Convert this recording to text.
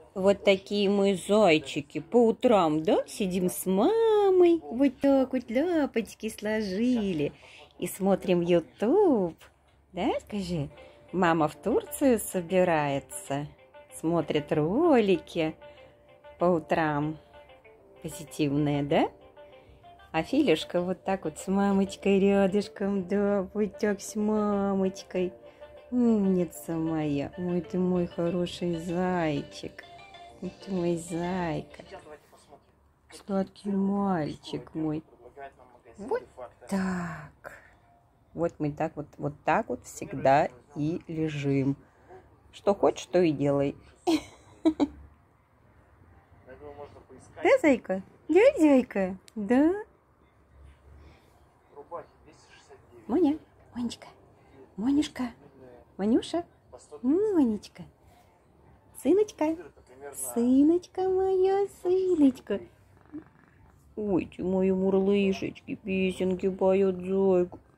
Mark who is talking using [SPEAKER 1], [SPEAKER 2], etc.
[SPEAKER 1] Вот такие мы зайчики. По утрам, да, сидим с мамой. Вот так вот лапочки сложили. И смотрим YouTube. Да, скажи? Мама в Турцию собирается. Смотрит ролики по утрам. Позитивные, да? А Филюшка вот так вот с мамочкой рядышком. Да, вот так с мамочкой. Умница моя. Ой, ты мой хороший зайчик. Ты мой зайка. Сладкий мальчик мой. Вот так. Вот мы так вот всегда и лежим. Что хочешь, то и делай. Да, зайка? Да, зайка? Да. Моня, Монечка, Монюшка, Монюша, Монечка, сыночка, сыночка моя, сыночка. Ой, ты мои мурлышечки, песенки поет зайку.